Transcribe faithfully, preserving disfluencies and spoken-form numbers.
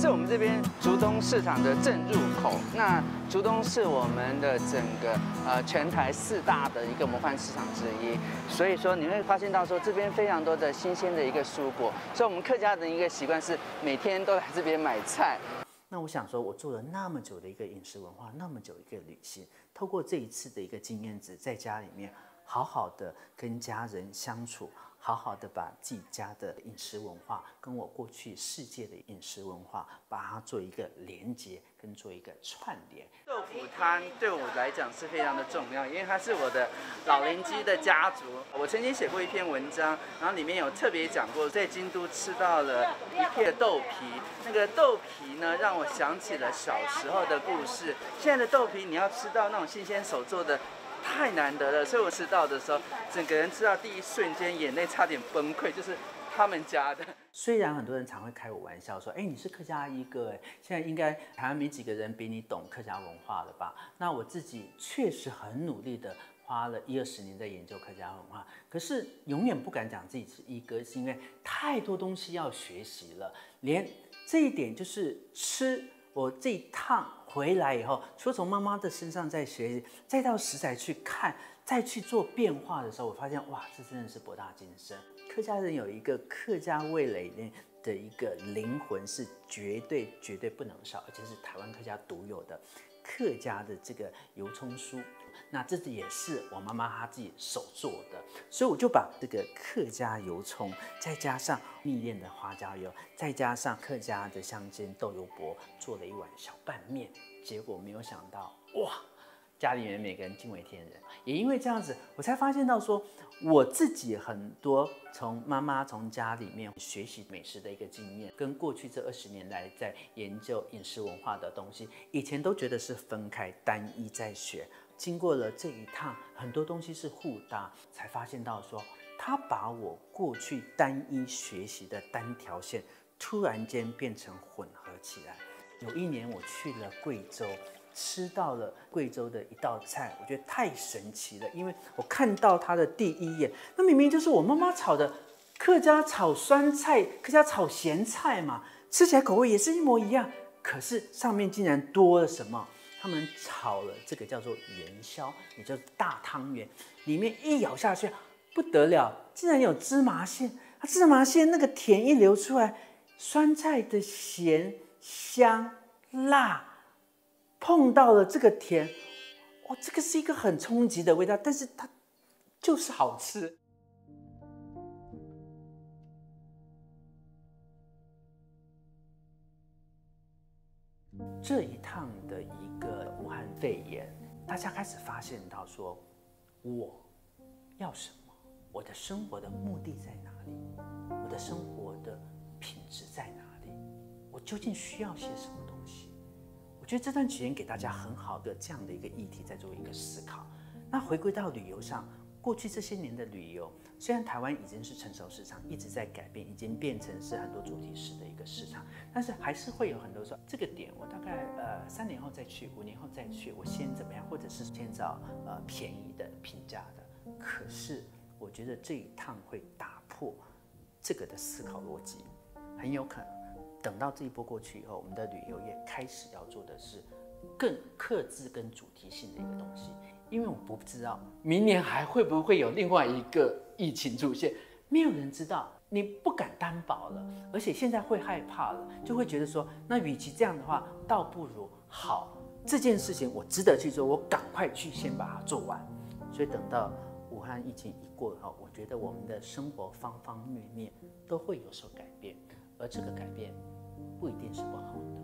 是我们这边竹东市场的正入口。那竹东是我们的整个呃全台四大的一个模范市场之一，所以说你会发现到说这边非常多的新鲜的一个蔬果，所以我们客家人的一个习惯是每天都来这边买菜。那我想说，我做了那么久的一个饮食文化，那么久一个旅行，透过这一次的一个经验值，在家里面好好的跟家人相处，好好的把自己家的饮食文化跟我过去世界的饮食文化，把它做一个连接，跟做一个串联。豆腐汤对我来讲是非常的重要，因为它是我的老邻居的家族。我曾经写过一篇文章，然后里面有特别讲过，在京都吃到了一片豆皮，那个豆皮呢，让我想起了小时候的故事。现在的豆皮，你要吃到那种新鲜手做的，太难得了，所以我吃到的时候，整个人吃到第一瞬间，眼泪差点崩溃，就是他们家的。虽然很多人常会开我玩笑说，哎，你是客家一哥，哎，现在应该台湾没几个人比你懂客家文化了吧？那我自己确实很努力的花了一二十年在研究客家文化，可是永远不敢讲自己是一哥，是因为太多东西要学习了，连这一点就是吃。我这一趟回来以后，除了从妈妈的身上在学习，再到食材去看，再去做变化的时候，我发现哇，这真的是博大精深。客家人有一个客家味蕾里面的一个灵魂，是绝对绝对不能少，而且是台湾客家独有的客家的这个油葱酥。那这也是我妈妈她自己手做的，所以我就把这个客家油葱，再加上蜜炼的花椒油，再加上客家的香煎豆油薄，做了一碗小拌面。结果没有想到，哇！家里面每个人惊为天人，也因为这样子，我才发现到说，我自己很多从妈妈从家里面学习美食的一个经验，跟过去这二十年来在研究饮食文化的东西，以前都觉得是分开单一在学，经过了这一趟，很多东西是互搭，才发现到说，他把我过去单一学习的单条线，突然间变成混合起来。有一年我去了贵州。吃到了贵州的一道菜，我觉得太神奇了，因为我看到它的第一眼，那明明就是我妈妈炒的客家炒酸菜、客家炒咸菜嘛，吃起来口味也是一模一样，可是上面竟然多了什么？他们炒了这个叫做元宵，也就是大汤圆，里面一咬下去不得了，竟然有芝麻馅，它芝麻馅那个甜一流出来，酸菜的咸香辣。碰到了这个甜，哇，这个是一个很冲击的味道，但是它就是好吃。这一趟的一个武汉肺炎，大家开始发现到说，我要什么？我的生活的目的在哪里？我的生活的品质在哪里？我究竟需要些什么东西？我觉得这段期间给大家很好的这样的一个议题，在做一个思考。那回归到旅游上，过去这些年的旅游，虽然台湾已经是成熟市场，一直在改变，已经变成是很多主题式的一个市场，但是还是会有很多说这个点我大概呃三年后再去，五年后再去，我先怎么样，或者是先找呃便宜的、平价的。可是我觉得这一趟会打破这个的思考逻辑，很有可能。等到这一波过去以后，我们的旅游业开始要做的是更客制跟主题性的一个东西，因为我不知道明年还会不会有另外一个疫情出现，没有人知道，你不敢担保了，而且现在会害怕了，就会觉得说，那与其这样的话，倒不如好这件事情我值得去做，我赶快去先把它做完。所以等到武汉疫情一过以后，我觉得我们的生活方方面面都会有所改变，而这个改变不一定是不好的。